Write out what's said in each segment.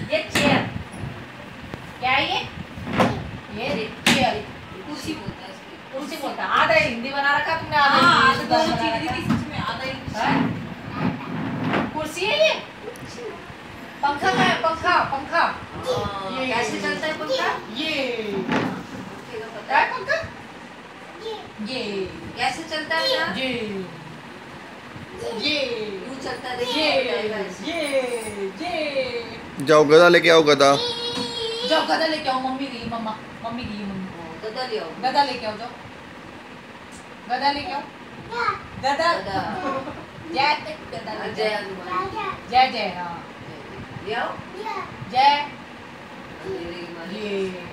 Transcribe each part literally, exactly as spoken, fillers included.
ये चेयर क्या है ये? ये चेयर कुर्सी बोलता है इसको। कुर्सी बोलता है। आधा हिंदी बना रखा तुमने, आधा इंग्लिश बना रखा। आधा इंग्लिश। कुर्सी है ये? पंखा का है, पंखा पंखा। ये कैसे चलता है पंखा? ये पता है पंखा? ये कैसे चलता है यार? ये ये यूं चलता है। ये ये ये जाओ गधा लेके आओ, गधा जाओ गधा लेके आओ। मम्मी गई, मम्मा मम्मी गई, मम्मी गधा ले आओ। गधा लेके आओ, जाओ गधा लेके आओ। गधा जय गधा जय जय जय हाँ ले आओ जय। ये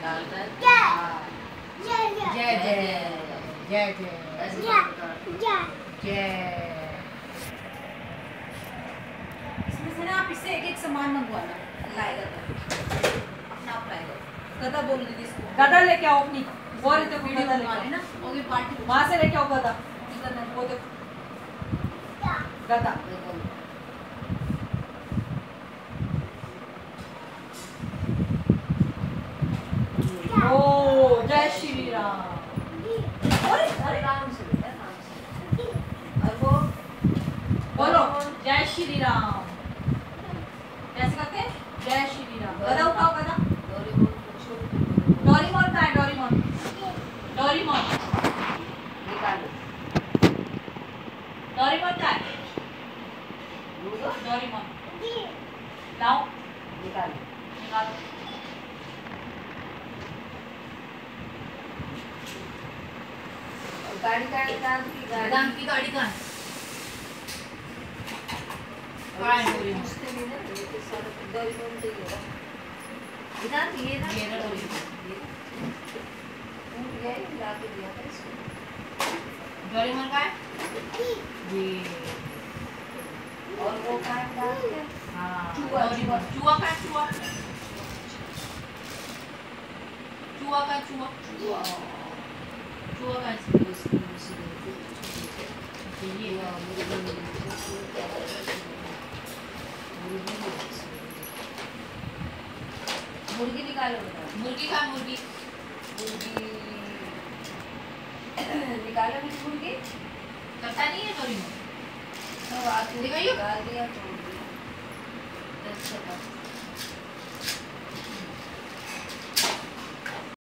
जय जय जय जय जय। इसमें से ना आप इससे एक एक सामान मंगवाना लाएगा तो अपना आप लाएगा। गधा बोल दीदी इसको। गधा लेके आओ अपनी वो तो वीडियो बनवानी ना ओके पार्टी वहां से लेके आओ गधा। वो तो गधा ओ जय श्री राम। अरे अरे राम से राम से और वो बोलो जय श्री राम। कैसे करते हैं? जय श्री राम। गधा उठाओ गधा। डोरीमोन का है? डोरीमोन डोरीमोन निकालो। डोरीमोन का है? डोरीमोन लाओ निकालो निकालो। गाड़ी का दांत की गाड़ी दांत की गाड़ी कहाँ है? कहाँ है डोरीमोन? डोरीमोन चाहिए इधर ये ना ये ना डोरीमोन ये ला के दिया था इसको। डोरीमोन कहाँ है? ये और वो कहाँ है दांत के? हाँ डोरीमोन। चूहा कहाँ है? चूहा चूहा कहाँ? चूहा चूहा चूहा कहाँ है? ये मुर्गी निकालो। मुर्गी का मुर्गी मुर्गी निकालो। मुर्गी करता नहीं है डोरीमोन। तो आप दिखाइए। डाल दिया छोड़ दिया।